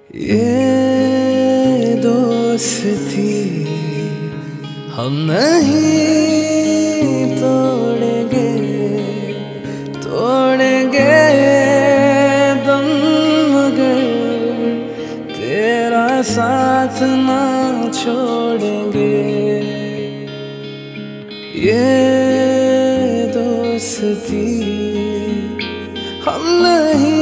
ये दोस्ती हम नहीं तोड़ेंगे, तोड़ेंगे दम मगर तेरा साथ ना छोड़ेंगे। ये दोस्ती हम नहीं